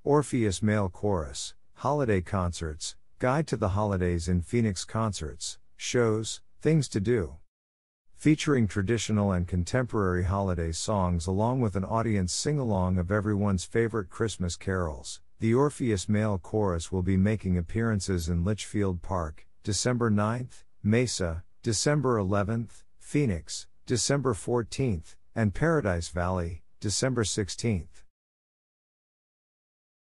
Orpheus Male Chorus, Holiday Concerts, Guide to the Holidays in Phoenix Concerts, Shows, Things to Do. Featuring traditional and contemporary holiday songs along with an audience sing-along of everyone's favorite Christmas carols, the Orpheus Male Chorus will be making appearances in Litchfield Park, December 9th, Mesa, December 11th, Phoenix, December 14th, and Paradise Valley, December 16th.